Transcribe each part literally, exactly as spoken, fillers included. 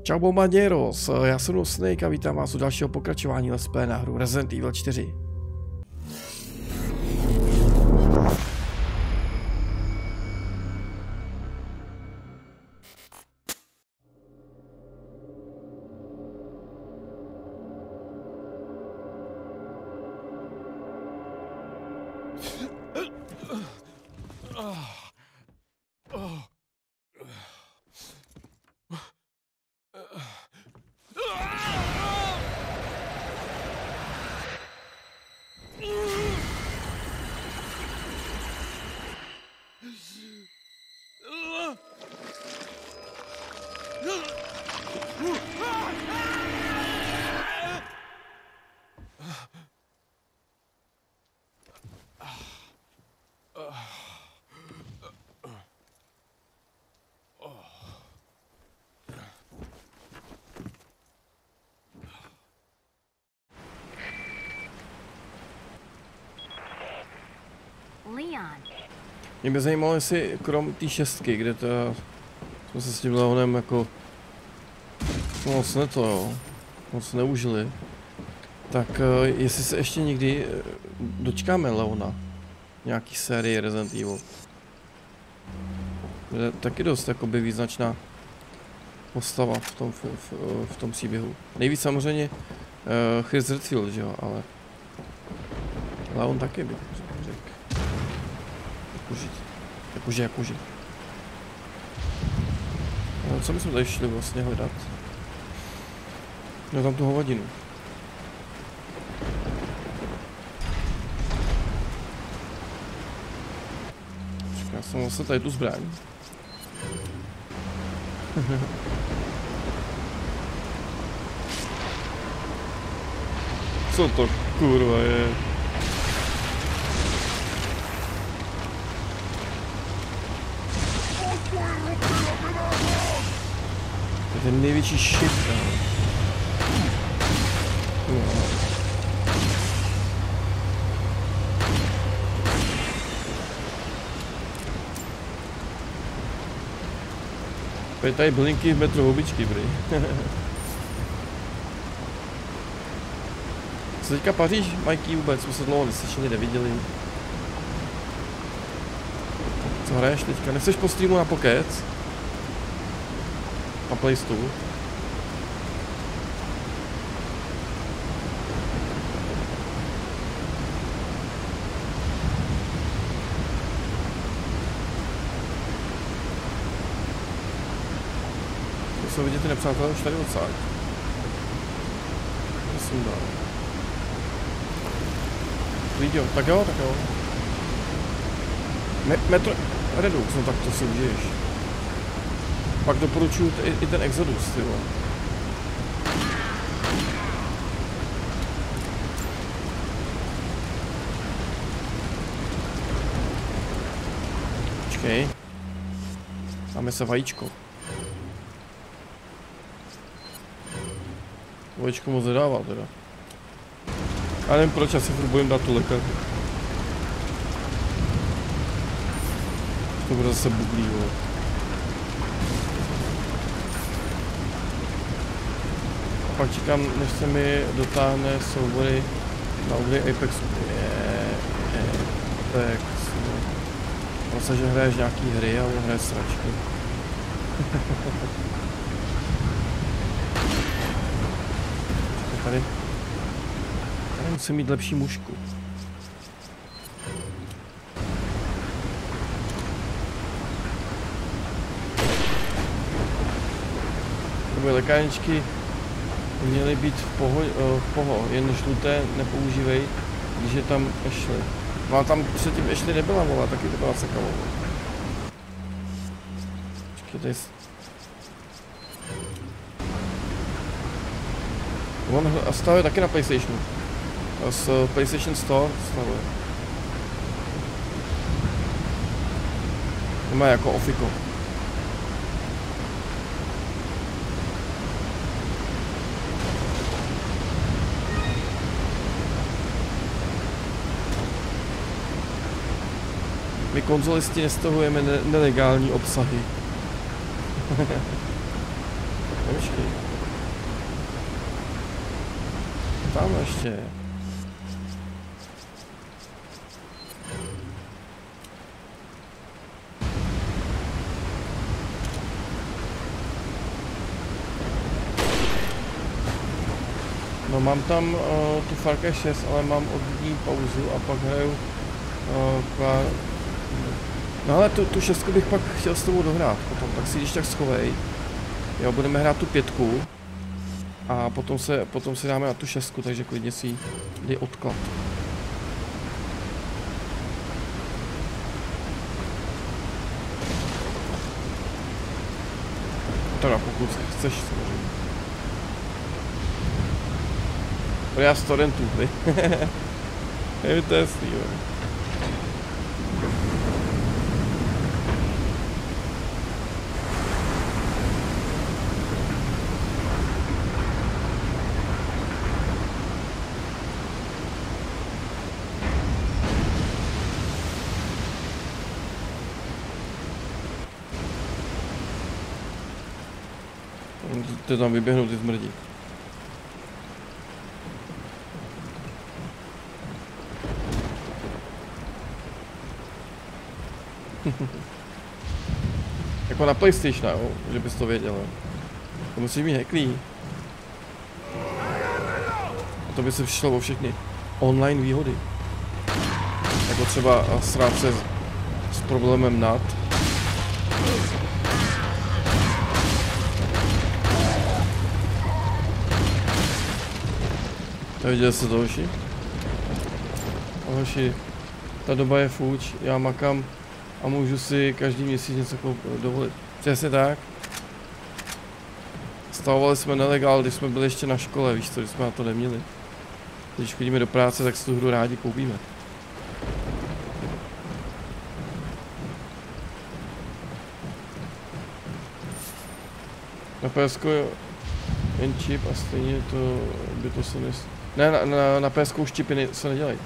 Čau bombarděros, já jsem Snake a vítám vás u dalšího pokračování Let's Play na hru Resident Evil čtyři. Mě by zajímalo, jestli krom té šestky, kde to jsme se s tím Leonem jako moc ne to jo, moc neužili, tak uh, jestli se ještě někdy dočkáme Leona nějaký série Resident Evil. Je taky dost jakoby význačná postava v tom, v, v, v tom příběhu. Nejvíc samozřejmě uh, Chris Redfield, že jo, ale Leon taky bych řekl. Jakože, jakože, jakože. No, co bychom tady šli vlastně hledat? No tam tu hovadinu. Počkej, já jsem vlastně tady tu zbraň. Co to kurva je? To je ten největší shit. No. Pojď tady blinky v metru hubičky, bry. Co teďka paříš, Mikey, vůbec? Jsme se dlouho vyslyšení neviděli. Co hraješ teďka? Nechceš po streamu na pokec? Na Playstore? To jsou vidět ty nepřátelé už tady odsáď. To jsem dal. Viděl, tak jo, tak jo. Me metro... Redux, no tak to si užiješ. Pak doporučuji i, i ten Exodus, ty vole. Počkej. Dáme se vajíčko. Vajíčko moc nedává teda. Já nevím proč, já se furt bojím dát tu lékař. To bude zase bublý, vole. Pak čekám, než se mi dotáhne soubory na obdě Apexu. Je, Apex. Vlastně, že hraješ nějaký hry, ale hraješ sračky. tady. Tady musím mít lepší mušku. Takové lékárničky měly být v poho, v poho, jen žluté nepoužívej, když je tam Ashley. No a tam předtím Ashley nebyla, vole, taky to byla sekavou. Počkej, on stavuje taky na PlayStationu. Z PlayStation Store stavuje. To má jako ofiko. My konzolisti nestahujeme ne nelegální obsahy. počkej. Tam ještě. No mám tam uh, tu Far Cry šest, ale mám od ní pauzu a pak hraju uh, kvár... No ale tu, tu šestku bych pak chtěl s tebou dohrát potom, tak si když tak schovej. Jo, budeme hrát tu pětku a potom se, potom se dáme na tu šestku, takže klidně si dej odklad. Teda pokud chceš samozřejmě. Já z torrentů, ty. Je to jasný, jo. Ty tam vyběhnou ty zmrdí. Jako na PlayStation, jo? Že bys to věděl. To musí být hacklý. A to by se přišlo o všechny online výhody. Jako třeba srát se s, s problémem nad. Neviděl jste to, hoši? Hoši, ta doba je fuč, já makám a můžu si každý měsíc něco dovolit. Přesně tak. Stavovali jsme nelegál, když jsme byli ještě na škole, víš co, když jsme na to neměli. Když chodíme do práce, tak si tu hru rádi koupíme. Na P S ko jen čip a stejně to by to se nes... Ne, na, na, na P S ko už čipy ne, se nedělají.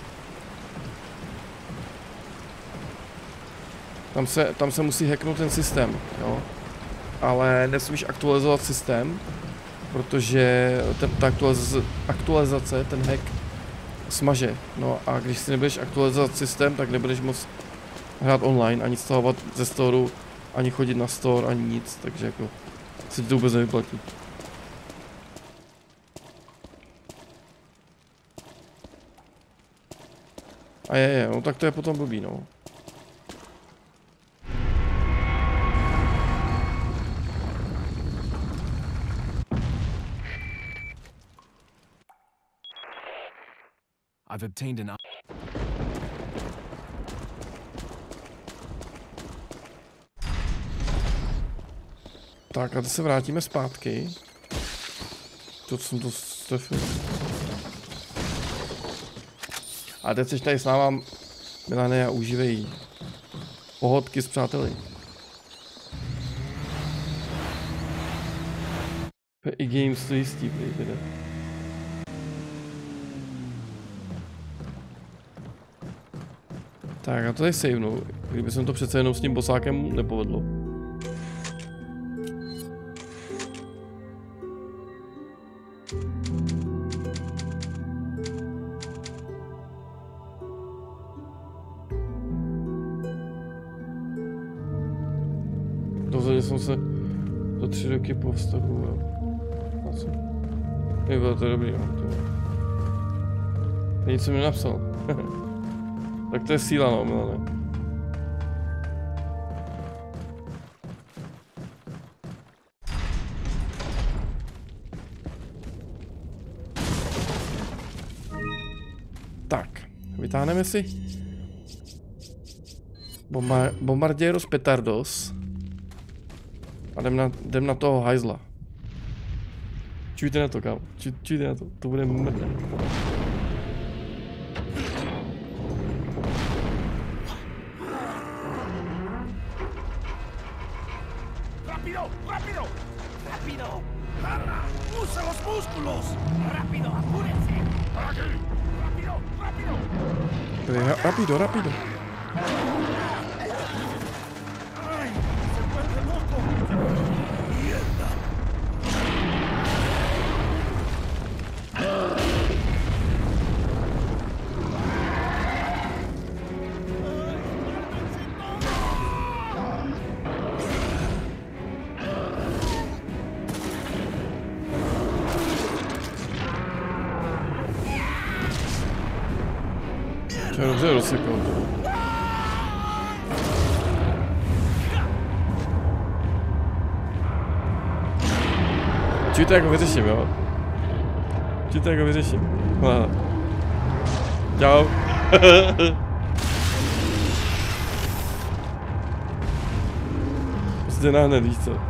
Tam se, tam se musí hacknout ten systém, jo. Ale nesmíš aktualizovat systém, protože ten, ta aktualizace, aktualizace, ten hack smaže. No a když si nebudeš aktualizovat systém, tak nebudeš moc hrát online, ani stahovat ze storu, ani chodit na store, ani nic, takže jako se ti to vůbec nevyplatí. A je, je, no tak to je potom blbý, no. I've obtained an... Tak a teď se vrátíme zpátky. To jsem to strefil. A teď seš tady s náma, Milane, a užívej pohodky s přáteli. I games to jistý, teda. Tak a to tady savenu, kdyby jsem to přece jenom s tím bosákem nepovedlo. Dozvěděl jsem se za tři roky po vztahu, jo. Asi. Nebylo to dobrý, no. To... Nic jsem mi napsal. Tak to je síla, no, Milane. Tak, vytáhneme si Bomba Bombardieros Petardos a jdem na, jdem na toho hajzla. Čujte na to, kámo, Čuj, čujte na to, to bude mrdé. ¡Rápido! ¡Rápido! ¡Rápido! ¡Garra! ¡Usa los músculos! ¡Rápido! ¡Apúrense! ¡Aquí! ¡Rápido! ¡Rápido! Rápido, rápido. ¡Ay! ¡Se vuelve loco! ¡Mierda! To je dobře rozsekal to. Či to jako vyřeším, jo? Či to jako vyřeším. Aha. Čau. Prostě nahned, víš co?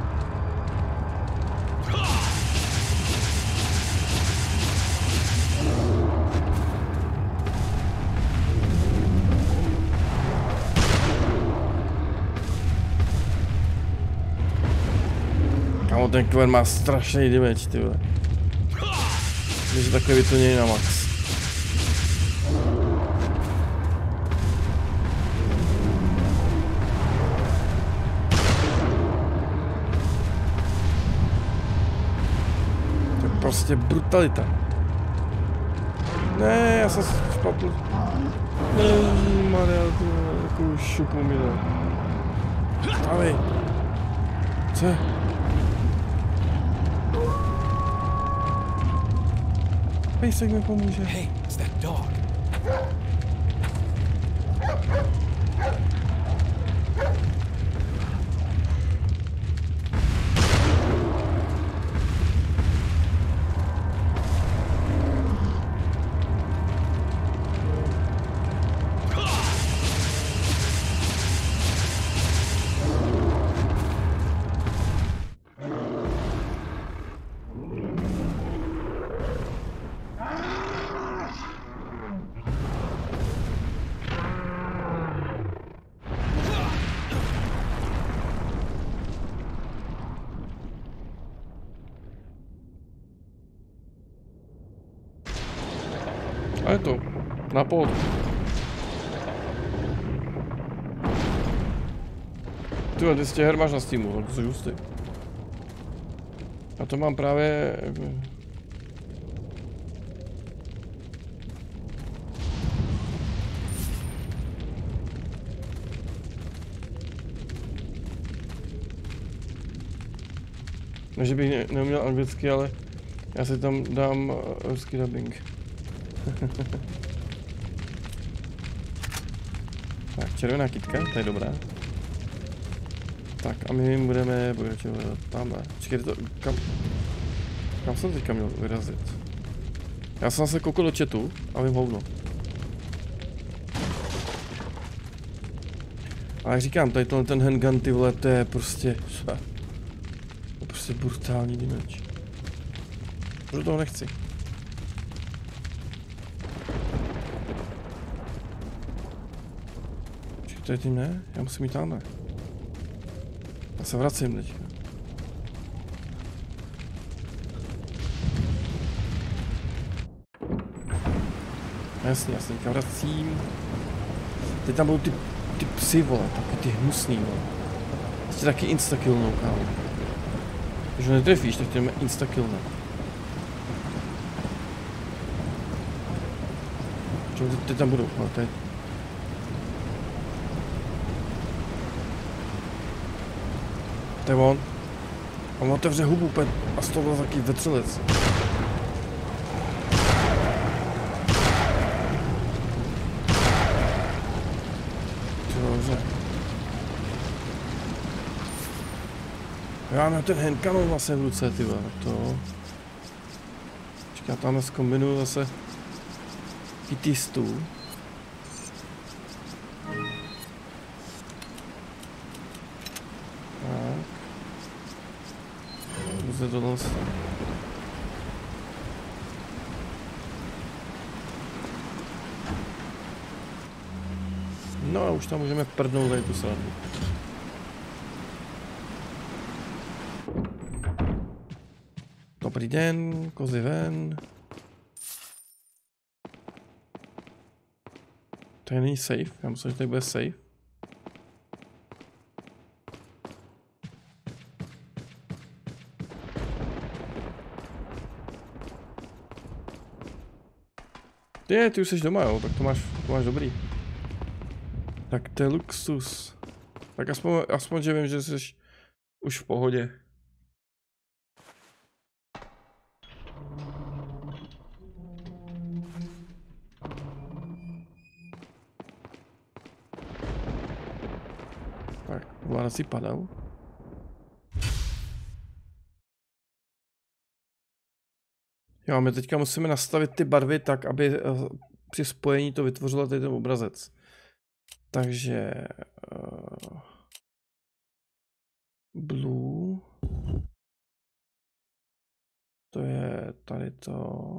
Kámo, ten Quen má strašný damage, ty vole. Když je takhle vyplněný na max. To je prostě brutalita. Ne, já jsem špatl. Maria, ty vole, takovou šupu mi dal. Stavej. Co je? Pejsek mi pomůže. Hey, it's that dog. A je to. Na pod. Tyhle, ty z těch her máš na Steamu, tak to jsi hustý. A to mám právě... Ne, že bych ne neuměl anglicky, ale já si tam dám ruský dubbing. Tak, červená kytka, to je dobrá. Tak a my budeme pokračovat tamhle. Počkejte to, kam... Kam jsem teďka měl vyrazit? Já jsem se koukal do chatu a vím hovno. A jak říkám, tady tenhle ten handgun, ty vole, to je prostě... To je prostě brutální damage. Do toho nechci. To je tím ne? Já musím jít tamhle. Já se vracím teďka. Jasně, já se teďka vracím. Teď tam budou ty, ty psy, vole, taky ty hnusný, vole. Ještě taky instakillnou, kámo. Když ho netrefíš, tak tě jdeme instakillne. Čemu ty, ty tam budou, ale teď. To je on. On otevře hubu pet a z toho byl taky vetřelec. Dobře. Já mám ten handkanon vlastně v ruce, ty vole, to. Počkej, já tam zkombinuju zase kitistů. Tohle. No a už tam můžeme prdnout tady tu srandu. Dobrý den, kozy ven. Tady není safe, já myslím, že tady bude safe. Je, ty už jsi doma, jo, tak to máš, to máš dobrý. Tak to je luxus. Tak aspoň, aspoň, že vím, že jsi už v pohodě. ovládací panel. Jo, my teďka musíme nastavit ty barvy tak, aby při spojení to vytvořilo tady ten obrazec. Takže uh, blue, to je tady to,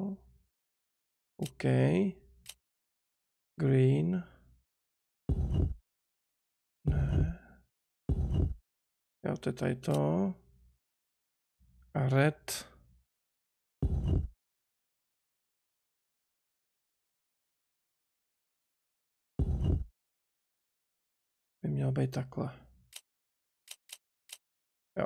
OK, green, ne, jo, to je tady to, a red, by měl být takhle. Jo.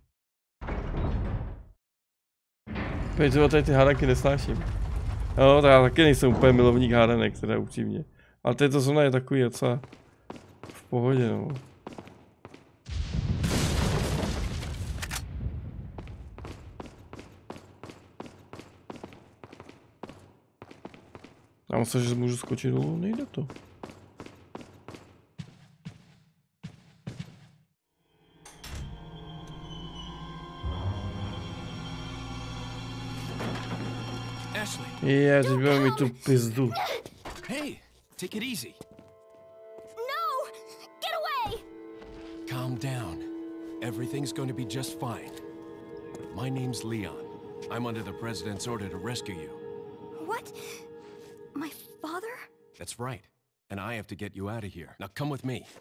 Pojďte, tady ty hádanky nesnáším. Jo, to já taky nejsem úplně milovník hádanek, teda upřímně. Ale tady to zóna je takový docela v pohodě, no. Já myslím, že můžu skočit dolů, nejde to. Je, teď budeme mít tu pizdu. Hey, take it easy. No! Get away! Calm down. Everything's going to be just fine. My name's Leon. I'm under the president's order to rescue you. What? My father? That's right. And I have to get you out of here. Now come with me.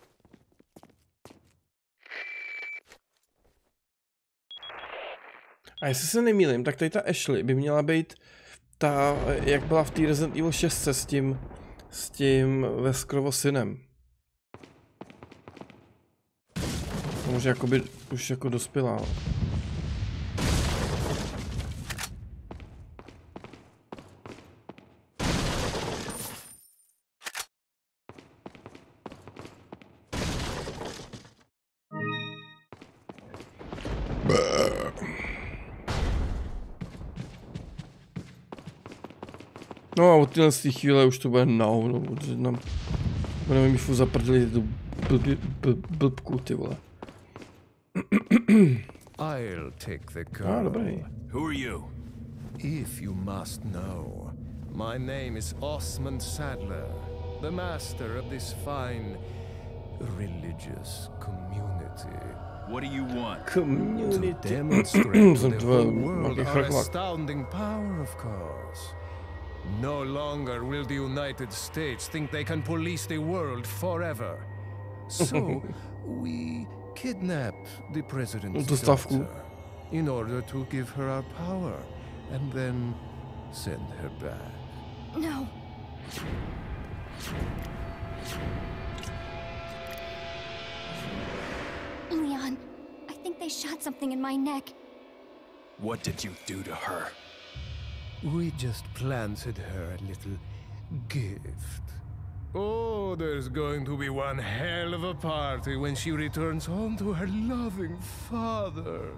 A jestli se nemýlím, tak tady ta Ashley by měla být ta, jak byla v té Resident Evil šest s tím, s tím Weskerovo synem. To může jakoby už jako dospělá. No a od téhle z té chvíle už to bude na hovno, protože nám budeme mít furt zaprdili tu blbě, blb, blbku, ty vole. I'll take the Ah, girl. dobrý. Who are you? If you must know, my name is Osmond Sadler, the master of this fine religious community. What do you want? To Community. demonstrate to Jsem the tvoje whole world nějaký our chrklak. astounding power, of course. No longer will the United States think they can police the world forever. So, we kidnap the president's Dostavku. daughter in order to give her our power and then send her back. No. Leon, I think they shot something in my neck. What did you do to her? We just planted her a little gift. Oh, there's going to be one hell of a party when she returns home to her loving father.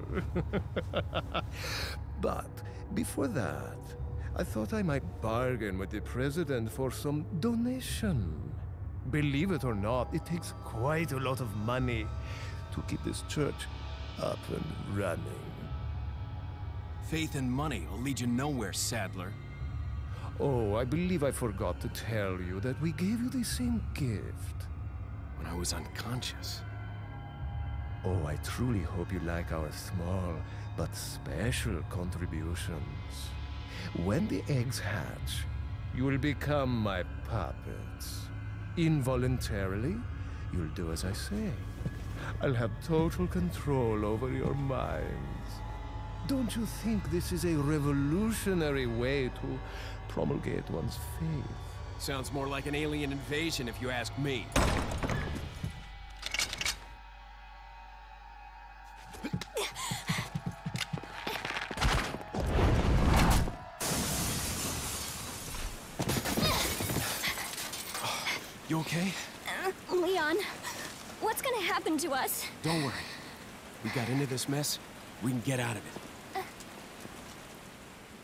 But before that, I thought I might bargain with the president for some donation. Believe it or not, it takes quite a lot of money to keep this church up and running. Faith and money will lead you nowhere, Sadler. Oh, I believe I forgot to tell you that we gave you the same gift. When I was unconscious. Oh, I truly hope you like our small but special contributions. When the eggs hatch, you will become my puppets. Involuntarily, you'll do as I say. I'll have total control over your minds. Don't you think this is a revolutionary way to promulgate one's faith? Sounds more like an alien invasion if you ask me. You okay? Uh, Leon, what's gonna happen to us? Don't worry. We got into this mess. We can get out of it.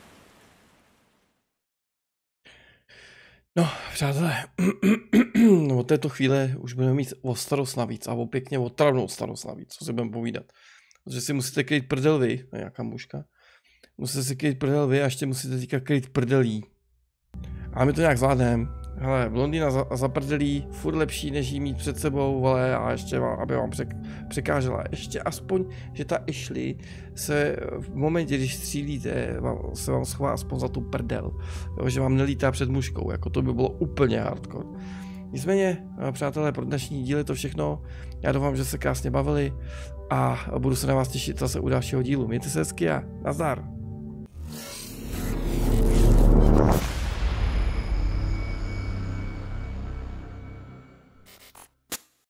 No, přátelé, od této chvíle už budeme mít o starost navíc a o pěkně otravnou starost navíc, co si budeme povídat. Protože si musíte kryt prdel vy, nějaká mužka. Musíte si kryt prdel vy a ještě musíte teďka kryt prdelí. A my to nějak zvládneme. Hele, blondýna za, za prdelí, furt lepší, než jí mít před sebou, vole, a ještě vám, aby vám přek, překážela. Ještě aspoň, že ta Ashley se v momentě, když střílíte, vám, se vám schová aspoň za tu prdel. Jo, že vám nelítá před mužkou, jako to by bylo úplně hardcore. Nicméně, přátelé, pro dnešní díl je to všechno. Já doufám, že se krásně bavili a budu se na vás těšit zase u dalšího dílu. Mějte se hezky a nazdar.